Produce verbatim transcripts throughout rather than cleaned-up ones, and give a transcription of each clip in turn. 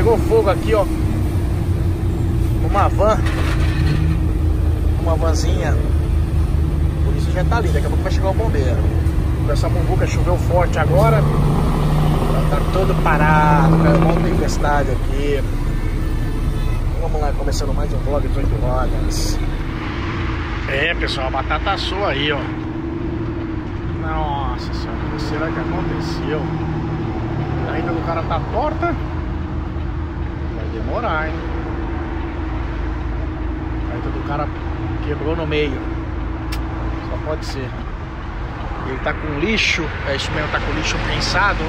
pegou fogo aqui, ó. Uma van. Uma vanzinha. Por isso já tá ali, daqui a pouco vai chegar o bombeiro. Com essa muvuca choveu forte agora. Tá todo parado, cara, uma tempestade aqui. Vamos lá, começando mais um vlog de oito rodas. É, pessoal, a batata assou aí, ó. Nossa senhora, o que será que aconteceu? A renda do cara tá torta. Vai demorar, hein? A renda do cara quebrou no meio. Só pode ser. Ele tá com lixo. É isso mesmo, tá com lixo prensado.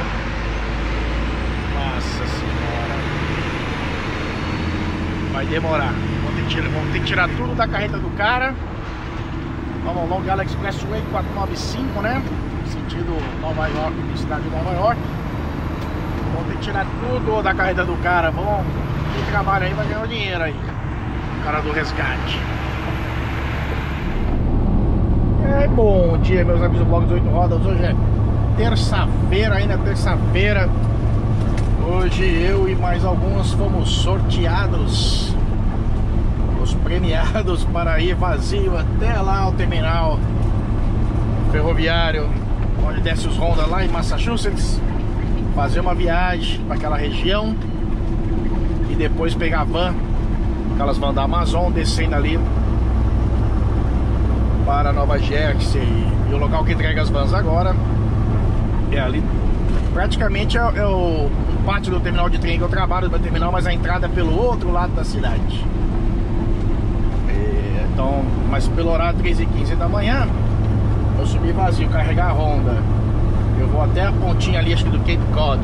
Nossa senhora. Vai demorar. Vamos ter que tirar, vamos ter que tirar tudo da carreta do cara. Vamos, Long Island Expressway quatrocentos e noventa e cinco, né? Sentido Nova York, cidade de Nova York. Vamos ter que tirar tudo da carreta do cara. Vamos, quem trabalha aí vai ganhar o dinheiro aí. O cara do resgate. É, bom dia, meus amigos do blog dos oito rodas. Hoje é terça-feira, ainda terça-feira. Hoje eu e mais alguns fomos sorteados, os premiados para ir vazio até lá ao terminal ferroviário, onde desce os Honda lá em Massachusetts, fazer uma viagem para aquela região e depois pegar a van, aquelas vans da Amazon, descendo ali para Nova Jersey. E o local que entrega as vans agora é ali, praticamente é, é o pátio do terminal de trem que eu trabalho, do terminal, mas a entrada é pelo outro lado da cidade. E, então, mas pelo horário três e quinze da manhã, eu subi vazio, carregar a Honda. Eu vou até a pontinha ali, acho que do Cape Cod,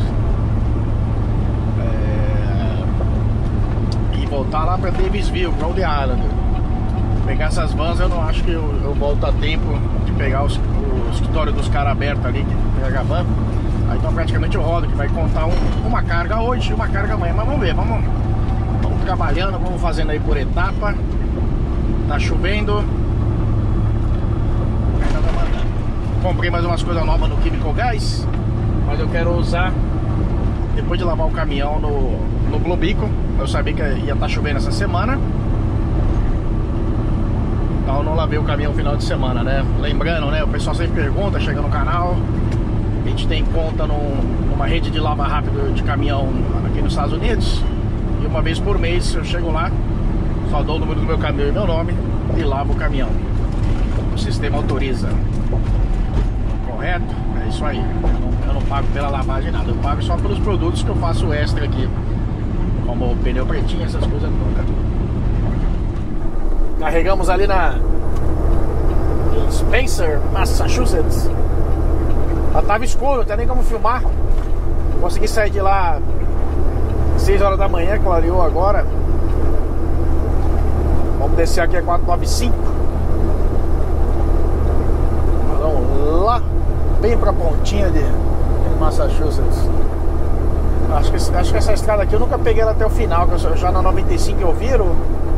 é, e voltar lá para Davisville, Rhode Island. Pegar essas vans, eu não acho que eu, eu volto a tempo de pegar os, o escritório dos caras aberto ali, que pega a van. Aí então praticamente eu rodo, que vai contar um, uma carga hoje e uma carga amanhã. Mas vamos ver, vamos, vamos trabalhando, vamos fazendo aí por etapa. Tá chovendo. Ainda vai mandar. Comprei mais umas coisas novas no Chemical Guys, mas eu quero usar depois de lavar o caminhão no, no Globico. Eu sabia que ia estar chovendo essa semana, então eu não lavei o caminhão no final de semana, né? Lembrando, né? O pessoal sempre pergunta, chega no canal. A gente tem conta num, numa rede de lava rápido de caminhão aqui nos Estados Unidos. E uma vez por mês eu chego lá, só dou o número do meu caminhão e meu nome e lavo o caminhão. O sistema autoriza. Correto? É isso aí. Eu não, eu não pago pela lavagem nada. Eu pago só pelos produtos que eu faço extra aqui, como pneu pretinho, essas coisas todas. Carregamos ali na em Spencer, Massachusetts. Já tava escuro, não tem nem como filmar. Consegui sair de lá seis horas da manhã, clareou agora. Vamos descer aqui a quatrocentos e noventa e cinco. Vamos lá, bem pra pontinha de, de Massachusetts. Acho que, acho que essa estrada aqui eu nunca peguei ela até o final, que eu, já na noventa e cinco eu viro.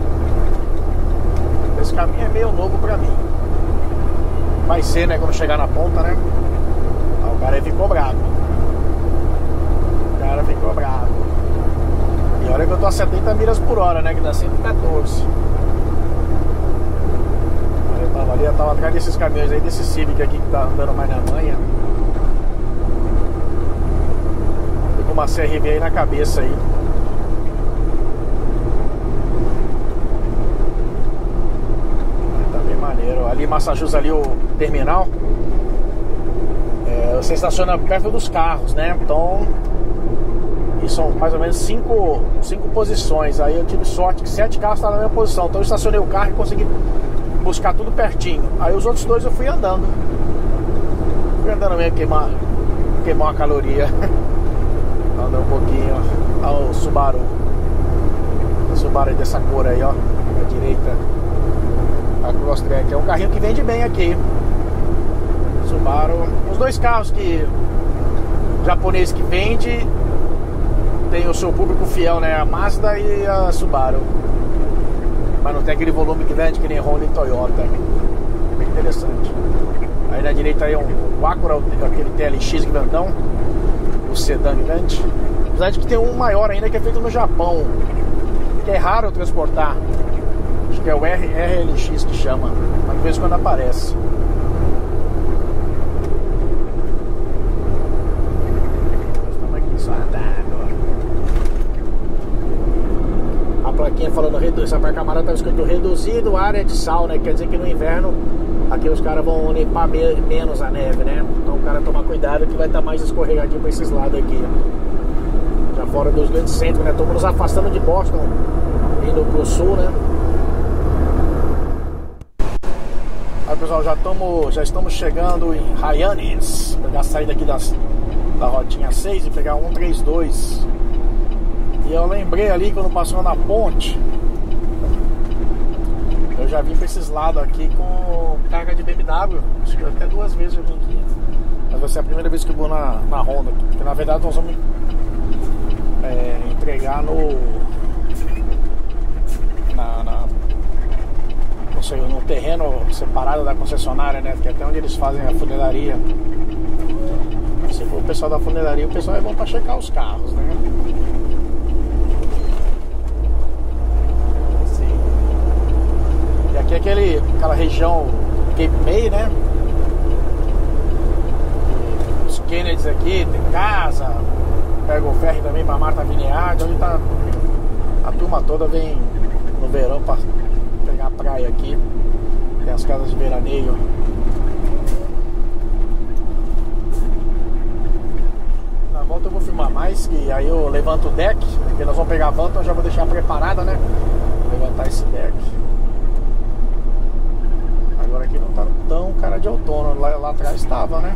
Esse caminho é meio novo pra mim. Vai ser, né, quando chegar na ponta, né? O cara ficou bravo. O cara ficou bravo. E olha que eu tô a setenta milhas por hora, né? Que dá cento e quatorze. Eu tava ali, eu tava atrás desses caminhões aí, desse Civic aqui que tá andando mais na manha. Tô com uma C R V aí na cabeça aí. Tá bem maneiro. Ali em Massachusetts, ali o terminal. Você estaciona perto dos carros, né? Então, e são mais ou menos cinco, cinco posições. Aí eu tive sorte que sete carros estavam na mesma posição. Então eu estacionei o carro e consegui buscar tudo pertinho. Aí os outros dois eu fui andando. Fui andando mesmo, queimar, queimar uma caloria. Andando um pouquinho. Olha o Subaru. O Subaru dessa cor aí, ó. À direita. A Crosstrek. É um carrinho que vende bem aqui. Subaru. Os dois carros que japonês que vende tem o seu público fiel, né? A Mazda e a Subaru. Mas não tem aquele volume que vende que nem Honda e Toyota. Bem interessante. Aí na direita aí é um Acura, aquele T L X grandão, o sedã grande. Apesar de que tem um maior ainda que é feito no Japão, que é raro transportar. Acho que é o R L X que chama, mas de vez em quando aparece. Estamos aqui só andando. A plaquinha falando reduzido, essa placa-camarada estava escrito reduzido área de sal, né? Quer dizer que no inverno aqui os caras vão limpar me menos a neve, né? Então o cara toma cuidado que vai estar tá mais escorregadinho para esses lados aqui. Já fora dos grandes centros, né? Estamos nos afastando de Boston, indo pro sul, né? Aí, pessoal, já, tamo, já estamos chegando em Hyannis. Pegar a saída aqui das, da rotinha seis e pegar um três dois. E eu lembrei ali quando passou na ponte, eu já vim pra esses lados aqui com carga de B M W. Acho que até duas vezes eu vim aqui. Mas vai ser a primeira vez que eu vou na, na Honda. Porque na verdade nós vamos é, entregar no na, na não sei, no terreno separado da concessionária, né? Que é até onde eles fazem a funilaria. Se for o pessoal da funilaria, o pessoal é bom pra checar os carros, né? Aqui é aquele, aquela região Cape May, né? Os Kennedys aqui, tem casa, pega o ferry também pra Martha Vineyard, onde tá a turma toda vem no verão pra pegar a praia aqui. Tem as casas de veraneio. Na volta eu vou filmar mais, que aí eu levanto o deck, porque nós vamos pegar a van, então eu já vou deixar preparada, né? Levantar esse deck. Agora aqui não tá tão cara de outono, lá, lá atrás estava, né?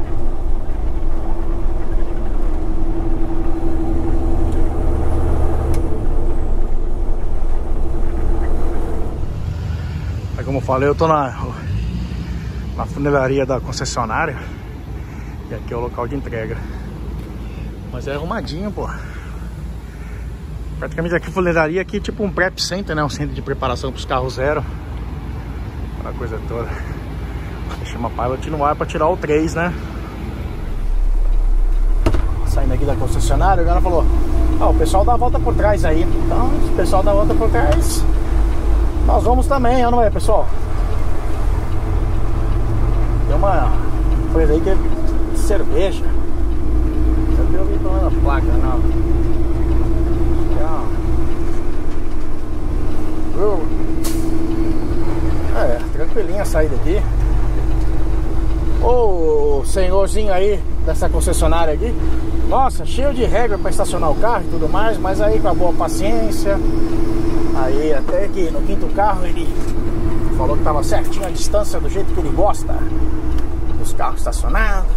Aí, como eu falei, eu tô na, na funilaria da concessionária. E aqui é o local de entrega. Mas é arrumadinho, pô. Praticamente aqui a funilaria aqui é tipo um prep center, né? Um centro de preparação para os carros zero. A coisa toda. Chama Pilot no ar pra tirar o três, né? Saindo aqui da concessionária, o cara falou: ah, o pessoal dá a volta por trás aí. Então, se o pessoal dá a volta por trás, nós vamos também, não é, pessoal? Tem uma coisa aí que é cerveja. Eu vi alguém tomando a placa, não. Uh. É, tranquilinha a saída aqui. Ô senhorzinho aí dessa concessionária aqui, nossa, cheio de regra para estacionar o carro e tudo mais, mas aí com a boa paciência. Aí até que no quinto carro ele falou que tava certinho a distância do jeito que ele gosta dos carros estacionados.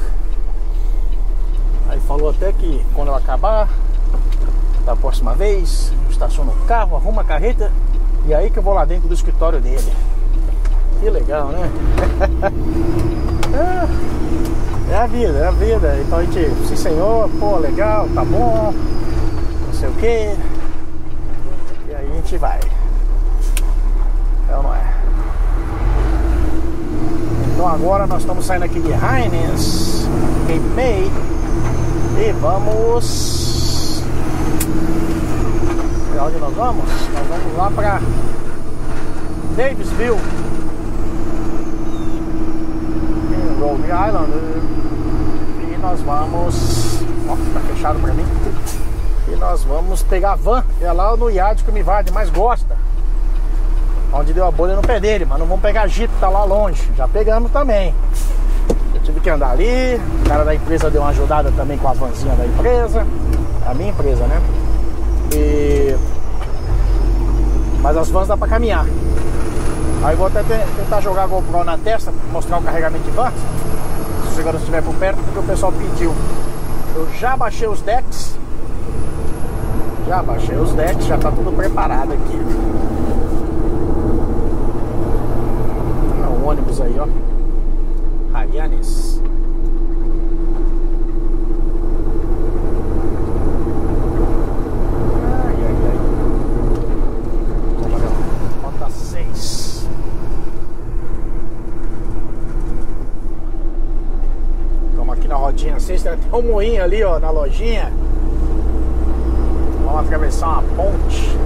Aí falou até que quando eu acabar da próxima vez, estaciona o carro, arruma a carreta, e aí que eu vou lá dentro do escritório dele. Que legal, né? é, é a vida, é a vida. Então a gente, sim senhor, pô, legal, tá bom, não sei o que. E aí a gente vai. Então não é. Então agora nós estamos saindo aqui de Hyannis, Cape May, e vamos... Pra onde nós vamos? Nós vamos lá pra Davisville, em Rhode Island. E nós vamos... Ó, tá fechado pra mim. E nós vamos pegar a van, que é lá no iate que o Mivard mais gosta, onde deu a bolha no pé dele. Mas não vamos pegar a Jeep, tá lá longe. Já pegamos também. Eu tive que andar ali. O cara da empresa deu uma ajudada também com a vanzinha da empresa. A minha empresa, né? E... Mas as vans dá pra caminhar. Aí vou até tentar jogar a GoPro na testa, mostrar o carregamento de van, se o segurança estiver por perto, porque o pessoal pediu. Eu já baixei os decks. Já baixei os decks, já tá tudo preparado aqui. Olha o ônibus aí, ó. Hyannis. Ai, ai, ai. Rota seis. Estamos aqui na rodinha seis. Tem um moinho ali, ó, na lojinha. Vamos atravessar uma ponte.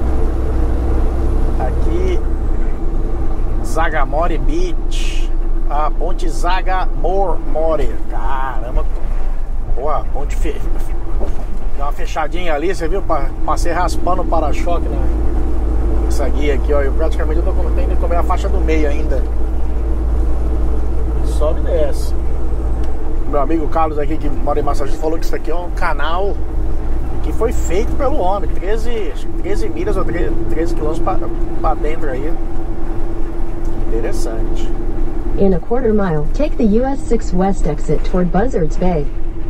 Aqui, Zagamore Beach. A ponte Zagamore. Caramba. Boa, ponte fe... Deu uma fechadinha ali, você viu? Passei raspando o para-choque, né? Essa guia aqui, ó. Eu praticamente tô tendo que comer a faixa do meio ainda. Sobe e desce. Meu amigo Carlos aqui, que mora em Massachusetts, falou que isso aqui é um canal que foi feito pelo homem. treze, treze milhas ou treze quilômetros para dentro aí. Interessante. In a quarter mile, take the U S six West exit toward Buzzards Bay.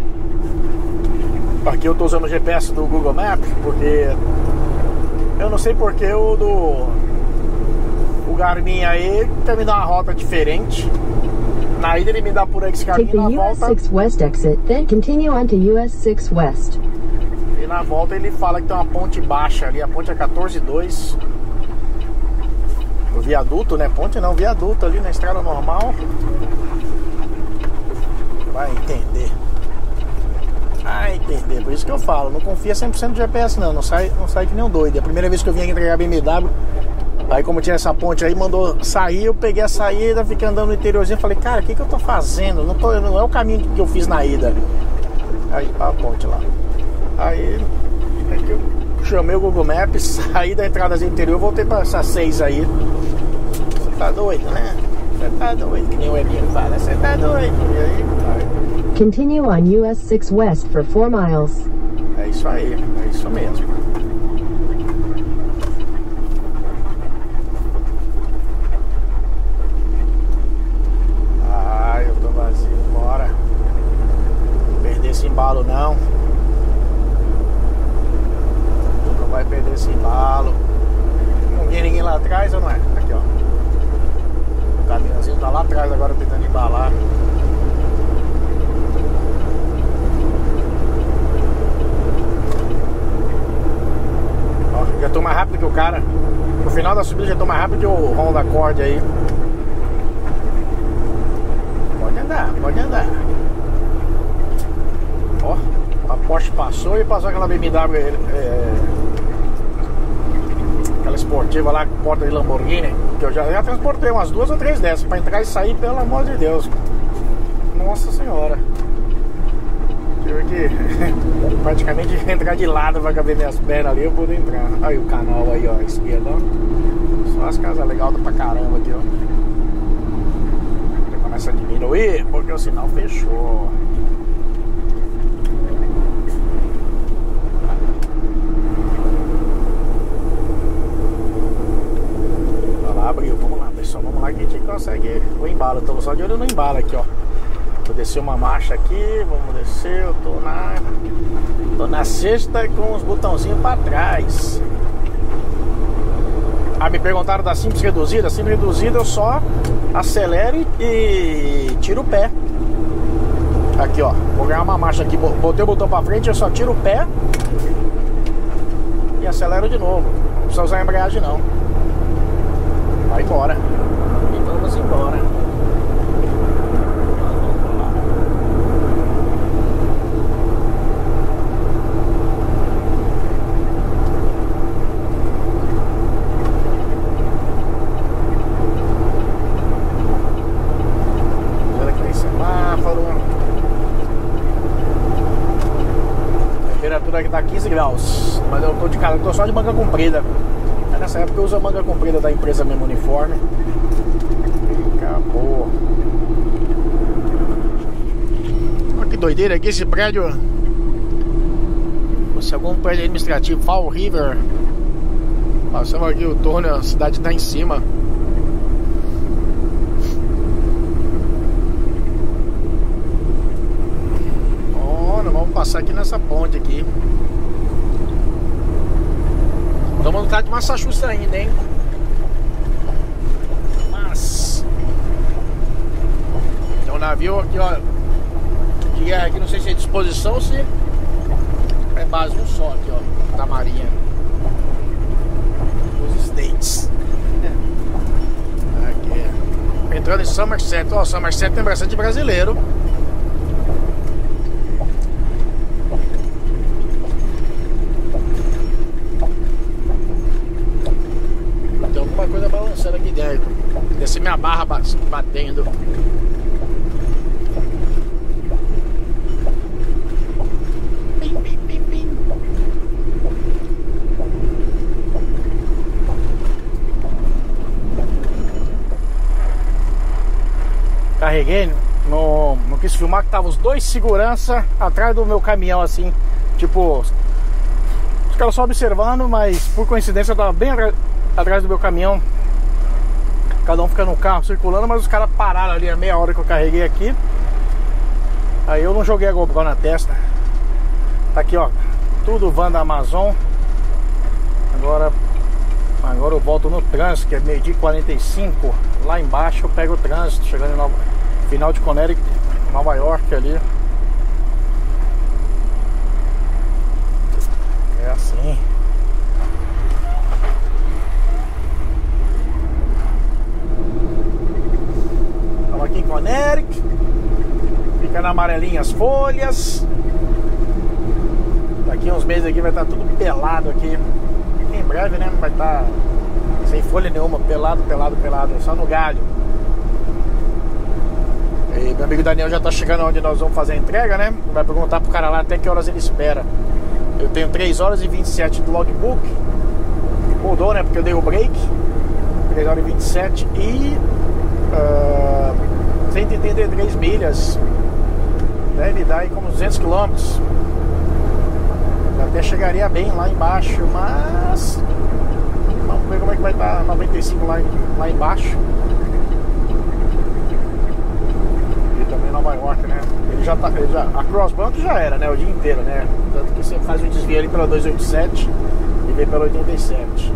Aqui eu tô usando o G P S do Google Maps, porque eu não sei porque o do o Garmin aí quer me dar uma rota diferente. Na ida ele me dá por esse caminho, take the na U S volta six West exit, then continue on to U S six West. E na volta ele fala que tem uma ponte baixa ali, a ponte é quatorze dois. O viaduto, né? Ponte não, viaduto ali na estrada normal. Vai entender. Vai entender, por isso que eu falo, não confia cem por cento no G P S não, não sai, não sai que nem um doido. É a primeira vez que eu vim aqui entregar a B M W, aí como tinha essa ponte aí, mandou sair, eu peguei a saída, fiquei andando no interiorzinho, falei, cara, o que que eu tô fazendo? Não, tô, não é o caminho que eu fiz na ida. Aí, a ponte lá. Aí, aí eu chamei o Google Maps, saí da entrada do interior, voltei pra essas seis aí. Você tá doido, né? Você tá doido, que nem o Emílio fala, você tá doido. E aí, aí. Continue on U S six West for four miles. É isso aí, é isso mesmo. Ah, eu tô vazio, bora. Não perder esse embalo não. Não vai perder esse embalo. Não tem ninguém lá atrás ou não é? Aqui, ó. O caminhãozinho tá lá atrás agora tentando embalar. Já tô mais rápido que o cara. No final da subida já tô mais rápido que o Honda Accord aí. Pode andar, pode andar. Ó, a Porsche passou e passou aquela B M W é, aquela esportiva lá, porta de Lamborghini. Que eu já, já transportei umas duas ou três dessas pra entrar e sair, pelo amor de Deus. Nossa senhora. Tive que praticamente entrar de lado pra caber minhas pernas ali, eu pude entrar. Aí o canal aí, ó, esquerda, ó. Só as casas legais pra caramba aqui, ó. Já começa a diminuir porque o sinal fechou. Olha lá, abriu, vamos lá, pessoal, vamos lá que a gente consegue o embalo. Estamos só de olho no embalo aqui, ó. Vou descer uma marcha aqui, vamos descer, eu tô na tô na sexta com os botãozinhos pra trás. Ah, me perguntaram da simples reduzida. Simples reduzida eu só acelero e tiro o pé. Aqui, ó, vou ganhar uma marcha aqui, botei o botão pra frente, eu só tiro o pé e acelero de novo. Não precisa usar a embreagem não. Vai embora. E vamos embora. Aqui tá quinze graus, mas eu tô de cara, eu tô só de manga comprida. Aí nessa época eu uso a manga comprida da empresa mesmo, uniforme. E acabou. Olha que doideira aqui esse prédio. Se algum prédio administrativo, Fall River. Passamos aqui o torno, a cidade tá em cima. Vamos passar aqui nessa ponte aqui. Estamos no estado de Massachusetts ainda, hein? Mas tem um navio aqui, ó, de guerra aqui, não sei se é disposição ou se é base um só aqui, ó, da Marinha. Os States. Aqui. Entrando em Somerset, ó, Somerset tem bastante brasileiro. parece minha barra batendo. Pim, pim, pim, pim. Carreguei, no, não quis filmar que tava os dois segurança atrás do meu caminhão, assim, tipo, os caras só observando, mas por coincidência eu tava bem atrás do meu caminhão, cada um fica no carro circulando, mas os caras pararam ali a meia hora que eu carreguei aqui. Aí eu não joguei a GoPro na testa. Tá aqui, ó, tudo van da Amazon. Agora Agora eu volto no trânsito, que é meio-dia e quarenta e cinco. Lá embaixo eu pego o trânsito, chegando em Nova... final de Connecticut, Nova York ali. É assim. Estamos aqui em Connecticut. Fica na amarelinha as folhas. Daqui uns meses aqui vai estar tudo pelado aqui. Em breve, né? Vai estar sem folha nenhuma, pelado, pelado, pelado, só no galho. E meu amigo Daniel já tá chegando onde nós vamos fazer a entrega, né? Vai perguntar pro cara lá até que horas ele espera. Eu tenho três horas e vinte e sete do logbook. Mudou, né? Porque eu dei o break. três horas e vinte e sete e uh, cento e trinta e três milhas. Deve dar aí como duzentos quilômetros. Até chegaria bem lá embaixo, mas vamos ver como é que vai estar noventa e cinco lá, lá embaixo. E também Nova York, né? Ele já tá, ele já, a Crossbank já era, né? O dia inteiro, né? Tanto que você faz o desvio ali pela duzentos e oitenta e sete e vem pela oitenta e sete.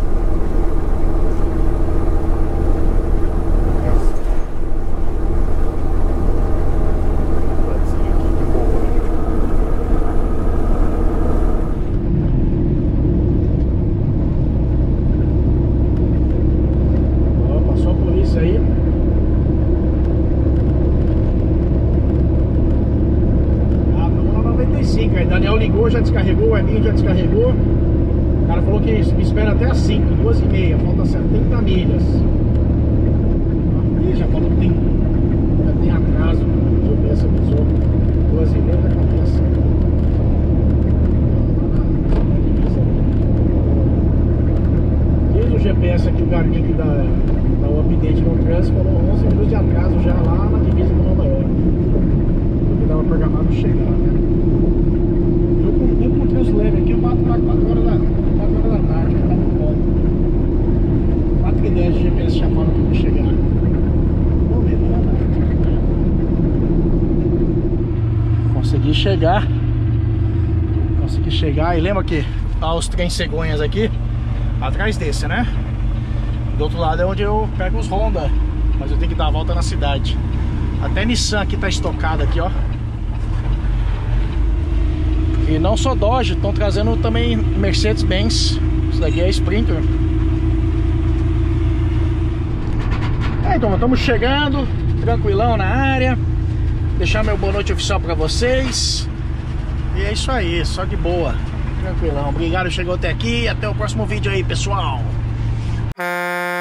Daniel ligou, já descarregou, o Eminho já descarregou. O cara falou que me espera até as cinco, duas e meia, falta setenta milhas. Ih, já falou que tem, já tem atraso. Deixa eu ver essa pessoa. duas e meia da cabeça. Diz o G P S aqui, o Garmin da, da update no trânsito, falou onze minutos de atraso já lá na divisa do Nova York. Porque dava programado chegar, né? Eu encontrei os leves aqui, eu bato lá quatro horas da, quatro horas da tarde, que tá no colo. quatro e dez de G P S já fala que eu vou chegar. Vamos ver, não vai dar. Consegui chegar. Consegui chegar. E lembra que tá os trem cegonhas aqui, atrás desse, né? Do outro lado é onde eu pego os Honda. Mas eu tenho que dar a volta na cidade. Até Nissan aqui tá estocada aqui, ó. E não só Dodge, estão trazendo também Mercedes-Benz. Isso daqui é Sprinter. É, então, estamos chegando, tranquilão na área. Deixar meu boa noite oficial pra vocês. E é isso aí, só de boa. Tranquilão. Obrigado, chegou até aqui. Até o próximo vídeo aí, pessoal.